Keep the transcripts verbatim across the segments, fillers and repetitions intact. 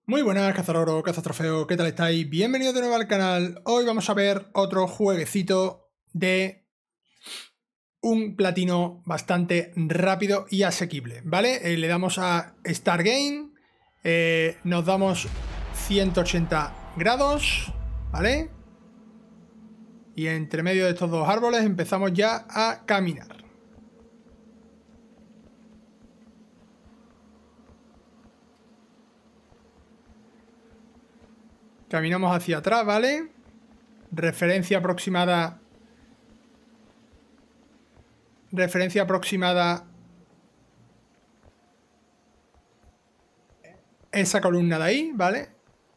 Muy buenas, cazador, cazatrofeo, ¿qué tal estáis? Bienvenidos de nuevo al canal. Hoy vamos a ver otro jueguecito de un platino bastante rápido y asequible, ¿vale? Eh, le damos a Start Game, eh, nos damos ciento ochenta grados, ¿vale? Y entre medio de estos dos árboles empezamos ya a caminar. Caminamos hacia atrás, ¿vale? Referencia aproximada. Referencia aproximada. Esa columna de ahí, ¿vale?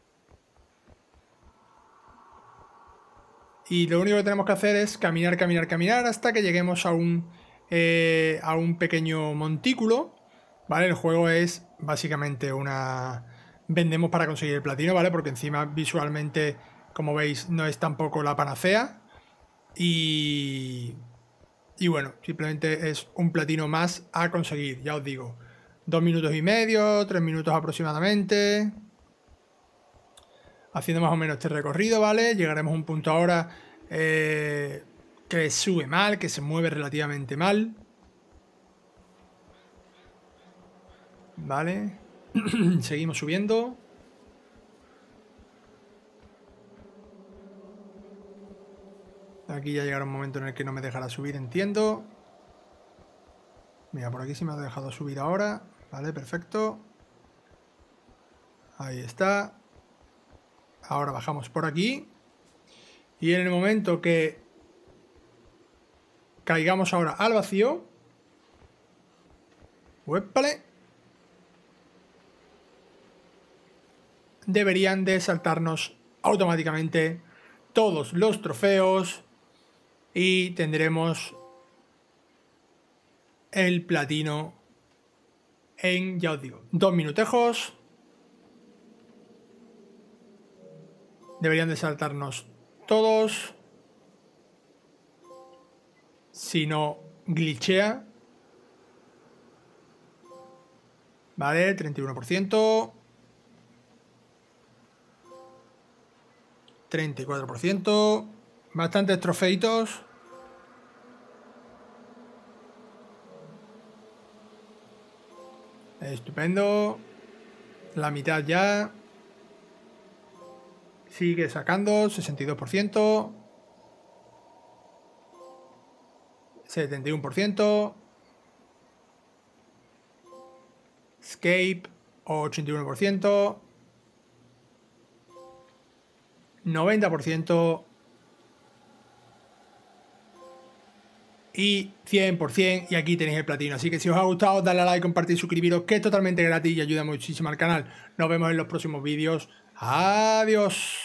Y lo único que tenemos que hacer es caminar, caminar, caminar hasta que lleguemos a un, eh, a un pequeño montículo, ¿vale? El juego es básicamente una... Vendemos para conseguir el platino, ¿vale? Porque encima visualmente, como veis, no es tampoco la panacea. Y... Y bueno, simplemente es un platino más a conseguir, ya os digo. Dos minutos y medio, tres minutos aproximadamente. Haciendo más o menos este recorrido, ¿vale? Llegaremos a un punto ahora eh, que sube mal, que se mueve relativamente mal. Vale. Seguimos subiendo. Aquí ya llegará un momento en el que no me dejará subir, entiendo. Mira, por aquí sí me ha dejado subir ahora. Vale, perfecto. Ahí está. Ahora bajamos por aquí. Y en el momento que caigamos ahora al vacío. ¡Uépale! Deberían de saltarnos automáticamente todos los trofeos. Y tendremos el platino en, ya os digo, dos minutejos. Deberían de saltarnos todos. Si no glitchea. Vale, treinta y uno por ciento. treinta y cuatro por ciento. Bastantes trofeitos. Estupendo. La mitad ya. Sigue sacando. sesenta y dos por ciento. setenta y uno por ciento. Escape. ochenta y uno por ciento. noventa por ciento. Y cien por ciento, y aquí tenéis el platino. Así que si os ha gustado, dadle a like, compartir, suscribiros, que es totalmente gratis y ayuda muchísimo al canal. Nos vemos en los próximos vídeos. Adiós.